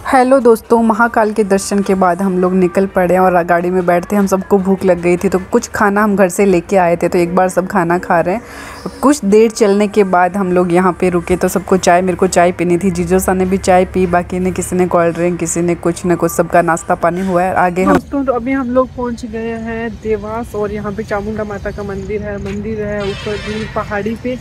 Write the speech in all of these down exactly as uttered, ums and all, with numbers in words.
Hello दोस्तों, महाकाल के दर्शन के बाद हम लोग निकल पड़े और गाड़ी में बैठते हम सबको भूख लग गई थी तो कुछ खाना हम घर से लेके आए थे तो एक बार सब खाना खा रहे हैं। कुछ देर चलने के बाद हम लोग यहाँ पे रुके तो सबको चाय, मेरे को चाय पीनी थी, जीजोसा ने भी चाय पी, बाकी ने किसी ने कोल्ड ड्रिंक, किसी ने कुछ न कुछ, सबका नाश्ता पानी हुआ है। आगे हम दोस्तों तो अभी हम लोग पहुँच गए हैं देवास और यहाँ पे चामुंडा माता का मंदिर है मंदिर है ऊपर पहाड़ी पे।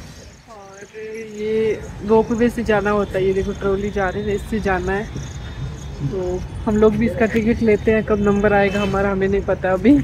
ये रोपवे से जाना होता है, ये देखो ट्रॉली जा रही है, इससे जाना है। तो हम लोग भी इसका टिकट लेते हैं, कब नंबर आएगा हमारा हमें नहीं पता अभी।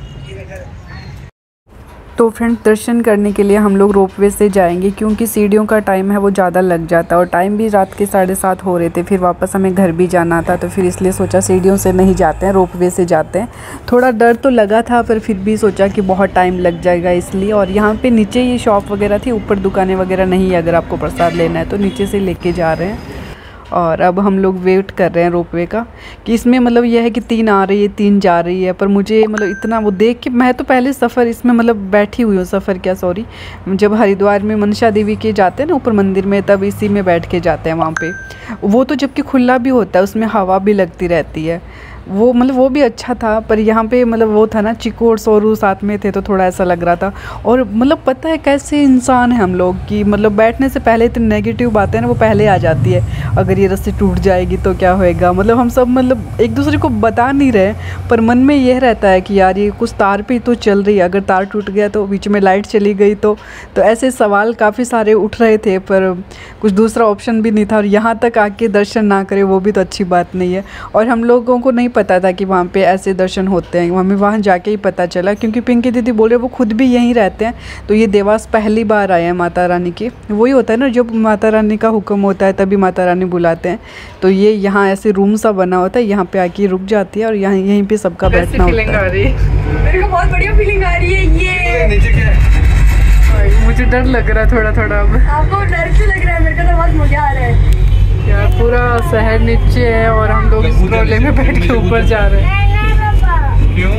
तो फ्रेंड्स, दर्शन करने के लिए हम लोग रोपवे से जाएंगे क्योंकि सीढ़ियों का टाइम है वो ज़्यादा लग जाता है और टाइम भी रात के साढ़े सात हो रहे थे, फिर वापस हमें घर भी जाना था तो फिर इसलिए सोचा सीढ़ियों से नहीं जाते हैं, रोपवे से जाते हैं। थोड़ा डर तो लगा था पर फिर भी सोचा कि बहुत टाइम लग जाएगा इसलिए। और यहाँ पे नीचे ये शॉप वगैरह थी, ऊपर दुकानें वगैरह नहीं है, अगर आपको प्रसाद लेना है तो नीचे से लेके जा रहे हैं। और अब हम लोग वेट कर रहे हैं रोपवे का कि इसमें मतलब यह है कि तीन आ रही है तीन जा रही है, पर मुझे मतलब इतना वो देख के, मैं तो पहले सफ़र इसमें मतलब बैठी हुई हूँ, सफ़र क्या सॉरी जब हरिद्वार में मनसा देवी के जाते हैं ना ऊपर मंदिर में, तब इसी में बैठ के जाते हैं वहाँ पे। वो तो जबकि खुला भी होता है, उसमें हवा भी लगती रहती है, वो मतलब वो भी अच्छा था। पर यहाँ पे मतलब वो था ना, चिकू और सोरू साथ में थे तो थोड़ा ऐसा लग रहा था। और मतलब पता है कैसे इंसान है हम लोग कि मतलब बैठने से पहले इतनी नेगेटिव बातें ना वो पहले आ जाती है, अगर ये रस्सी टूट जाएगी तो क्या होएगा। मतलब हम सब मतलब एक दूसरे को बता नहीं रहे पर मन में यह रहता है कि यार ये कुछ तार पे तो चल रही है, अगर तार टूट गया तो, बीच में लाइट चली गई तो तो ऐसे सवाल काफ़ी सारे उठ रहे थे पर कुछ दूसरा ऑप्शन भी नहीं था। और यहाँ तक आके दर्शन ना करें वो भी तो अच्छी बात नहीं है। और हम लोगों को नहीं पता था कि वहाँ पे ऐसे दर्शन होते हैं, हमें वहाँ जाके ही पता चला क्योंकि पिंकी दीदी बोल रहे वो खुद भी यहीं रहते हैं। तो ये देवास पहली बार आए हैं माता रानी के, वही होता है ना जब माता रानी का हुक्म होता है तभी माता रानी बुलाते हैं। तो ये यहाँ ऐसे रूम सा बना होता है, यहाँ पे आके रुक जाती है और यहाँ यहीं पे सबका बैठना होता है। आ रही है मेरे को बहुत बढ़िया फीलिंग आ रही है। ये नीचे क्या है? मुझे डर लग रहा है थोड़ा थोड़ा। अब आपको डर क्यों लग रहा है? मेरे को तो बहुत मजा आ रहा है यार, पूरा शहर नीचे है और हम लोग इस ट्रॉले में बैठ के ऊपर जा रहे हैं। क्यों?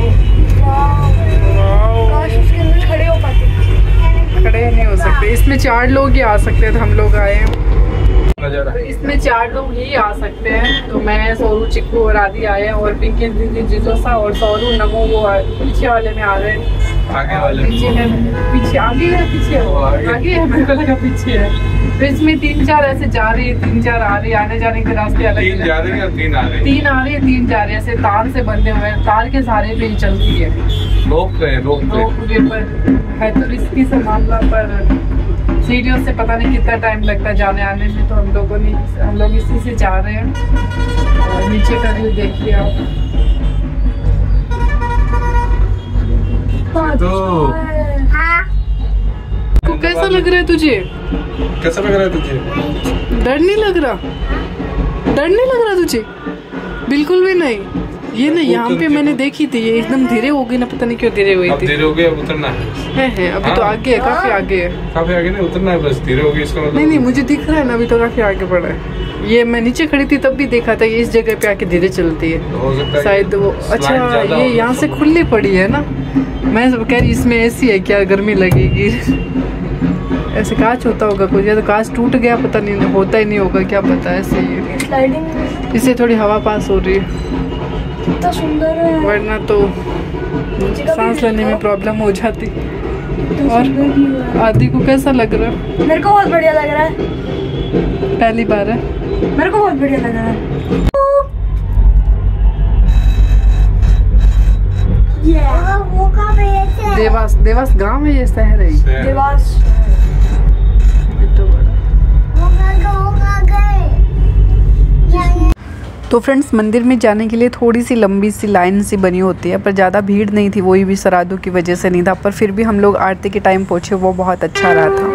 काश उसके अंदर खड़े हो पाते। खड़े नहीं हो सकते, इसमें चार लोग ही आ सकते हैं तो हम लोग आए हैं। तो इसमें चार लोग ही आ सकते हैं, तो मैं, सोरू, चिक्कू और आदि आए हैं और पिंकी दीदी, जीजोसा और सोरू, नमो वो पीछे वाले में आ गए। आगे वाले पीछे है, पीछे आगे है, पीछे है, आगे है, मेरे को लगा पीछे है। तो इसमें तीन चार ऐसे जा रही है, तीन चार आ रही है, आने जाने के रास्ते अलग तीन जा रही है, तीन आ रही है, तीन आ रही है, तीन जा रही है, ऐसे तार से बंधे हुए हैं, तार के सहारे पे ही चलती है। रोप पे रोप पे पर है तो रिस्की से मामला, पर सीढ़ियों से पता नहीं कितना टाइम लगता है जाने आने में। तो हम लोगों ने हम लोग इसी से जा रहे हैं। और नीचे का व्यू देखिए आप। तो तो कैसा लग रहा है तुझे? कैसा लग रहा है तुझे? डर नहीं लग रहा? डर नहीं लग रहा तुझे? बिल्कुल भी नहीं। ये ना यहाँ पे मैंने देखी थी, ये एकदम धीरे हो गई ना, पता नहीं क्यों धीरे हुई थी। धीरे हो गई, अब उतरना है। है है अभी हाँ? तो आगे है, काफी आगे है, काफी आगे नहीं, उतरना है बस, धीरे हो गई इसका मतलब। नहीं नहीं, मुझे दिख रहा है ना अभी तो काफी आगे बढ़ा है। ये मैं नीचे खड़ी थी तब भी देखा था कि इस जगह पे आके धीरे चलती है शायद वो। अच्छा, ये यहाँ से खुली पड़ी है ना, मैं कह रही इसमें ऐसी है क्या, गर्मी लगेगी। ऐसे कांच होता होगा कुछ, या तो कांच टूट गया, पता नहीं, होता ही नहीं होगा, क्या पता। ऐसे ही इससे थोड़ी हवा पास हो रही है, कितना सुंदर है, वरना तो सांस लेने में प्रॉब्लम हो जाती। और आदि को कैसा लग रहा है? मेरे को बहुत बढ़िया लग रहा है, पहली बार है, मेरे को बहुत बढ़िया लग रहा है। देवास, देवास गांव है, ये शहर है? देवास तो बड़ा। तो फ्रेंड्स, मंदिर में जाने के लिए थोड़ी सी लंबी सी लाइन सी बनी होती है पर ज़्यादा भीड़ नहीं थी, वही भी श्राद्धों की वजह से नहीं था। पर फिर भी हम लोग आरती के टाइम पहुँचे, वो बहुत अच्छा रहा था।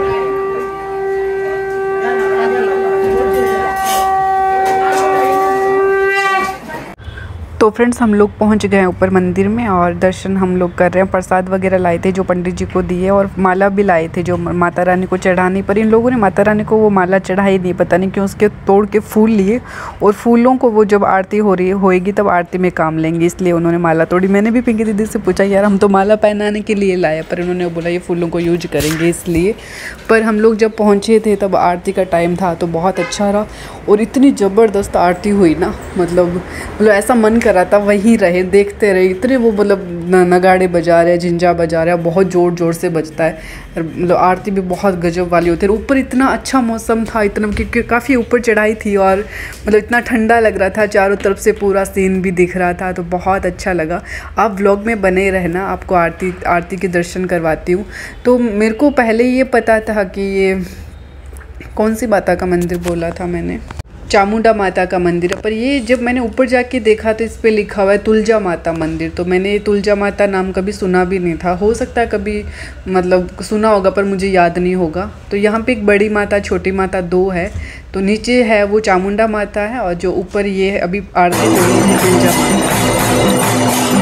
तो फ्रेंड्स हम लोग पहुंच गए हैं ऊपर मंदिर में और दर्शन हम लोग कर रहे हैं। प्रसाद वगैरह लाए थे जो पंडित जी को दिए और माला भी लाए थे जो माता रानी को चढ़ाने, पर इन लोगों ने माता रानी को वो माला चढ़ाई नहीं, पता नहीं क्यों। उसके तोड़ के फूल लिए और फूलों को वो जब आरती हो रही होएगी तब आरती में काम लेंगे, इसलिए उन्होंने माला तोड़ी। मैंने भी पिंकी दीदी से पूछा यार हम तो माला पहनाने के लिए लाए, पर उन्होंने बोला ये फूलों को यूज करेंगे इसलिए। पर हम लोग जब पहुँचे थे तब आरती का टाइम था तो बहुत अच्छा रहा और इतनी ज़बरदस्त आरती हुई ना, मतलब मतलब ऐसा मन कर रहा था वहीं रहे देखते रहे। इतने वो मतलब नगाड़े बजा रहे हैं, झिंझा बजा रहे हैं, बहुत ज़ोर ज़ोर से बजता है, मतलब आरती भी बहुत गजब वाली होती है। ऊपर इतना अच्छा मौसम था, इतना क्योंकि काफ़ी ऊपर चढ़ाई थी और मतलब इतना ठंडा लग रहा था, चारों तरफ से पूरा सीन भी दिख रहा था, तो बहुत अच्छा लगा। आप व्लॉग में बने रहना, आपको आरती आरती के दर्शन करवाती हूँ। तो मेरे को पहले ये पता था कि ये कौन सी माता का मंदिर बोला था मैंने, चामुंडा माता का मंदिर है, पर ये जब मैंने ऊपर जाके देखा तो इस पे लिखा हुआ है तुलजा माता मंदिर। तो मैंने तुलजा माता नाम कभी सुना भी नहीं था, हो सकता है कभी मतलब सुना होगा पर मुझे याद नहीं होगा। तो यहाँ पे एक बड़ी माता छोटी माता दो है, तो नीचे है वो चामुंडा माता है और जो ऊपर ये है अभी आरती हो रही है तुलजा माता।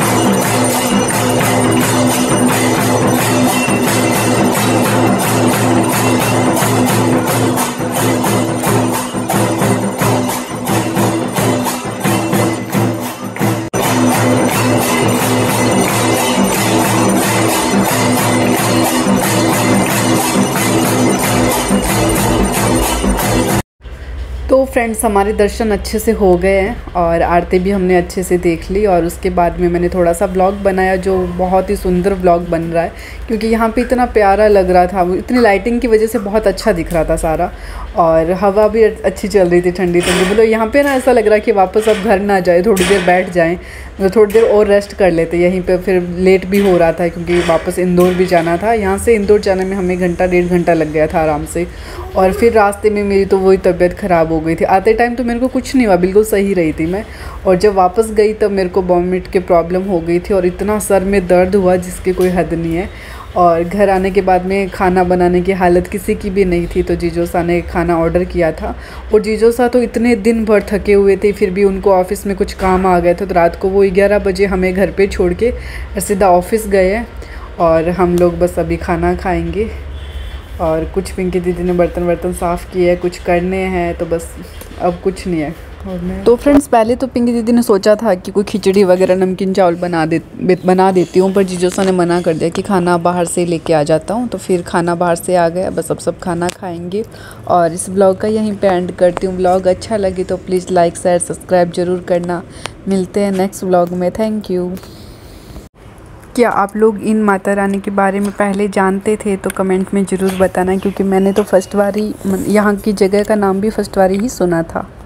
तो फ्रेंड्स हमारे दर्शन अच्छे से हो गए हैं और आरती भी हमने अच्छे से देख ली और उसके बाद में मैंने थोड़ा सा व्लॉग बनाया जो बहुत ही सुंदर व्लॉग बन रहा है क्योंकि यहाँ पे इतना प्यारा लग रहा था, इतनी लाइटिंग की वजह से बहुत अच्छा दिख रहा था सारा और हवा भी अच्छी चल रही थी ठंडी ठंडी। मतलब यहाँ पे ना ऐसा लग रहा है कि वापस अब घर ना जाए, थोड़ी देर बैठ जाएँ, मतलब थोड़ी देर और रेस्ट कर लेते यहीं पे। फिर लेट भी हो रहा था क्योंकि वापस इंदौर भी जाना था, यहाँ से इंदौर जाने में हमें घंटा डेढ़ घंटा लग गया था आराम से। और फिर रास्ते में मेरी तो वही तबीयत ख़राब हो गई थी। आते टाइम तो मेरे को कुछ नहीं हुआ, बिल्कुल सही रही थी मैं, और जब वापस गई तब मेरे को वॉमिट की प्रॉब्लम हो गई थी और इतना सर में दर्द हुआ जिसकी कोई हद नहीं है। और घर आने के बाद में खाना बनाने की हालत किसी की भी नहीं थी, तो जीजोसा ने खाना ऑर्डर किया था और जीजोसा तो इतने दिन भर थके हुए थे, फिर भी उनको ऑफ़िस में कुछ काम आ गया था तो रात को वो ग्यारह बजे हमें घर पे छोड़ के सीधा ऑफ़िस गए हैं और हम लोग बस अभी खाना खाएंगे। और कुछ पिंकी दीदी ने बर्तन वर्तन साफ़ किए हैं, कुछ करने हैं, तो बस अब कुछ नहीं है। और मैं तो फ्रेंड्स पहले तो पिंकी दीदी ने सोचा था कि कोई खिचड़ी वगैरह नमकीन चावल बना दे बना देती हूँ, पर जीजोसा ने मना कर दिया कि खाना बाहर से लेके आ जाता हूँ, तो फिर खाना बाहर से आ गया। बस अब सब खाना खाएंगे और इस ब्लॉग का यहीं पे एंड करती हूँ। ब्लॉग अच्छा लगे तो प्लीज़ लाइक शेयर सब्सक्राइब ज़रूर करना। मिलते हैं नेक्स्ट ब्लॉग में। Thank you. क्या आप लोग इन माता रानी के बारे में पहले जानते थे तो कमेंट में ज़रूर बताना, क्योंकि मैंने तो फर्स्ट बार ही यहाँ की जगह का नाम भी फर्स्ट बार ही सुना था।